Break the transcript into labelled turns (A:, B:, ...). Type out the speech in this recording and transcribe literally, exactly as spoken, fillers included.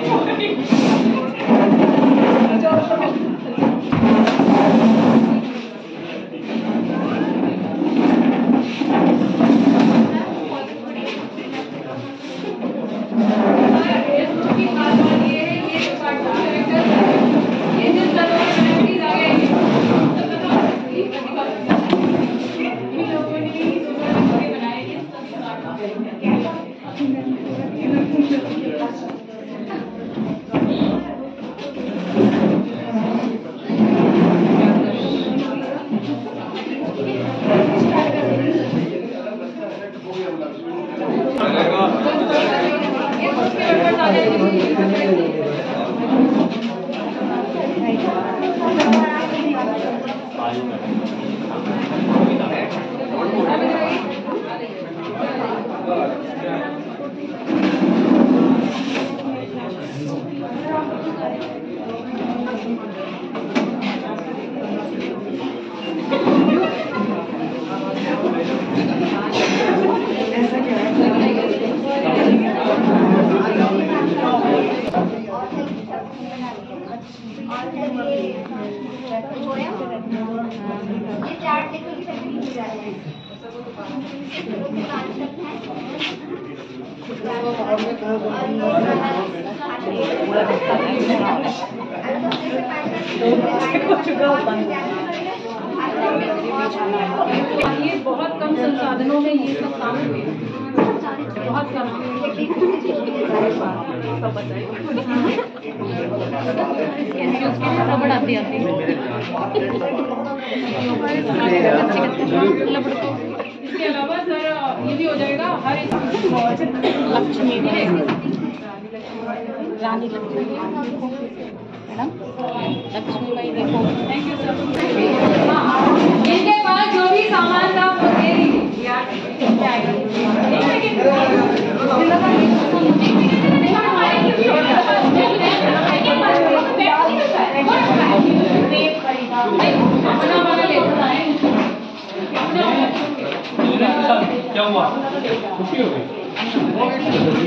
A: ये बहुत कम संसाधनों में ये सब काम हुए, बहुत कम। रबड़ आती आती इसके अलावा सर ये भी हो जाएगा हर लक्ष्मी रानी लक्ष्मी मैडम लक्ष्मी भाई देखो थैंक यू सर। इनके पास जो भी सामान था वो दे दीजिए यार।
B: क्या हुआ? छुट्टी हो गई?